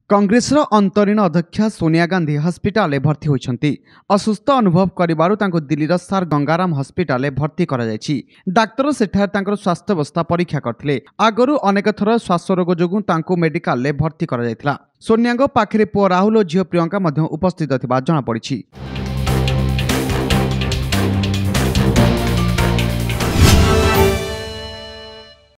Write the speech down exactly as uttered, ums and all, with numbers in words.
कांग्रेसर अंतरीण अध्यक्षा सोनिया गांधी हस्पिटाल भर्ती होती। असुस्थ अनुभव करिबारु तांको दिल्लीर सार गंगाराम हस्पिटाल भर्ती करा जायछि। डाक्तर सेठार तांकर स्वास्थ्य अवस्था परीक्षा करथिले। आगरु अनेक थर श्वास रोग जोगु तांको मेडिकल भर्ती करा जायथिला। सोनियाଙ୍କ पाखरे पुଅ राहुल और झियो प्रियंका मध्य उपस्थित थिबा जणा पड़िछि।